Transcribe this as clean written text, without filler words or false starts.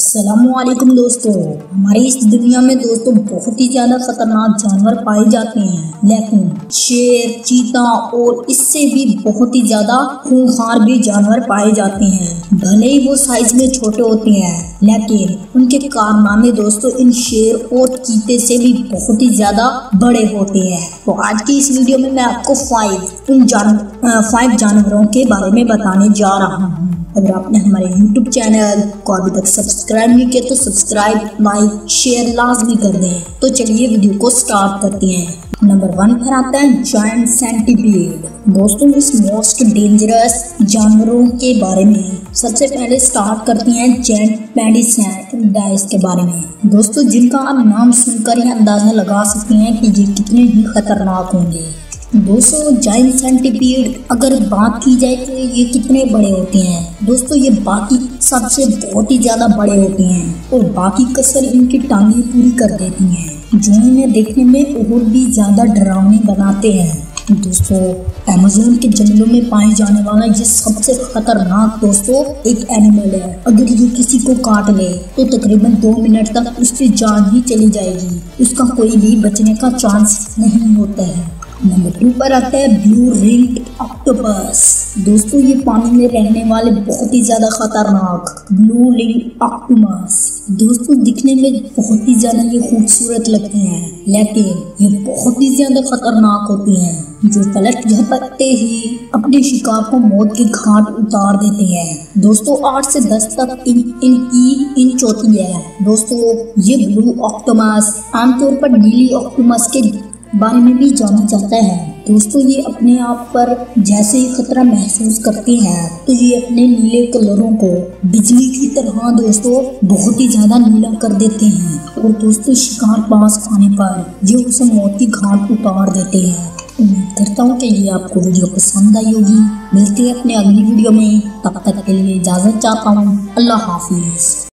अस्सलामुअलैकुम दोस्तों। हमारी इस दुनिया में दोस्तों बहुत ही ज्यादा खतरनाक जानवर पाए जाते हैं, लेकिन शेर, चीता और इससे भी बहुत ही ज्यादा खूंखार भी जानवर पाए जाते हैं। भले ही वो साइज में छोटे होते हैं, लेकिन उनके कारनामे दोस्तों इन शेर और चीते से भी बहुत ही ज्यादा बड़े होते हैं। तो आज की इस वीडियो में मैं आपको 5 जानवरों के बारे में बताने जा रहा हूँ। अगर आपने हमारे YouTube चैनल को अभी तक सब्सक्राइब नहीं किया तो सब्सक्राइब, लाइक, शेयर लाजमी कर दें। तो चलिए वीडियो को स्टार्ट करते हैं। नंबर 1 पर आता है जायंट सेंटीपीड। दोस्तों इस मोस्ट डेंजरस जानवरों के बारे में सबसे पहले स्टार्ट करते हैं जायंट पेडिसेंडाइस के बारे में। दोस्तों जिनका आप नाम सुनकर ही अंदाजा लगा सकते हैं कि ये कितने ही खतरनाक होंगे। दोस्तों जायंट सेंटीपीड अगर बात की जाए तो ये कितने बड़े होते हैं। दोस्तों ये बाकी सबसे बहुत ही ज्यादा बड़े होते हैं और बाकी कसर इनकी टांगें पूरी कर देती हैं, जो इन्हें देखने में और भी ज्यादा डरावने बनाते हैं। दोस्तों अमेज़न के जंगलों में पाए जाने वाला ये सबसे खतरनाक दोस्तों एक एनिमल है। अगर ये किसी को काट ले तो तकरीबन 2 मिनट तक उसकी जान ही चली जाएगी, उसका कोई भी बचने का चांस नहीं होता है। नंबर 2 पर आता है ब्लू रिंग्ड ऑक्टोपस। दोस्तों ये पानी में रहने वाले बहुत ही ज्यादा खतरनाक ब्लू रिंग्ड ऑक्टोपस दोस्तों दिखने में बहुत ही ज्यादा ये खूबसूरत लगते हैं, लेकिन ये बहुत ही ज्यादा खतरनाक होते हैं, जो पलट झपकते ही अपने शिकार को मौत के घाट उतार देते हैं। दोस्तों 8 से 10 तक इनकी इंच होती है। दोस्तों ये ब्लू ऑक्टोपस आमतौर पर नीली ऑक्टोपस के बारे में भी जाना जाता है। दोस्तों ये अपने आप पर जैसे ही खतरा महसूस करते हैं तो ये अपने नीले कलरों को बिजली की तरह दोस्तों बहुत ही ज्यादा नीला कर देते हैं और दोस्तों शिकार पास आने पर ये उसे मौत की घाट उतार देते हैं। उम्मीद करता हूँ कि ये आपको वीडियो पसंद आई होगी। मिलते हैं अपने अगली वीडियो में, तब तक के लिए इजाजत चाहता हूँ। अल्लाह हाफिज।